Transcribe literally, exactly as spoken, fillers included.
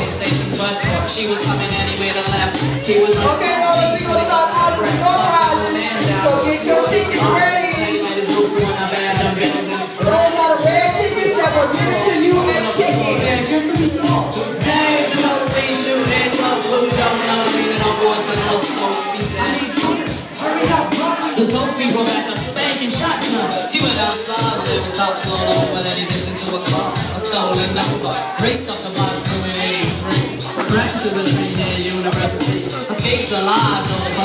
stations, but she was coming anyway to left. He was okay, well, let's go stop all the so get your tickets ready. Those are the red tickets that were given to you and chicken. Yeah, guess who we saw? Dang, the motivation, and love, blue, don't know, meaning on board to the soul. He said, hurry up, run. The dope people back a spanking shotgun. He went outside, there was cops all over, then he dipped into a car, a stolen number. Raced up the block, doing eighty-three. Crashed to the train near University. Escaped alive, though.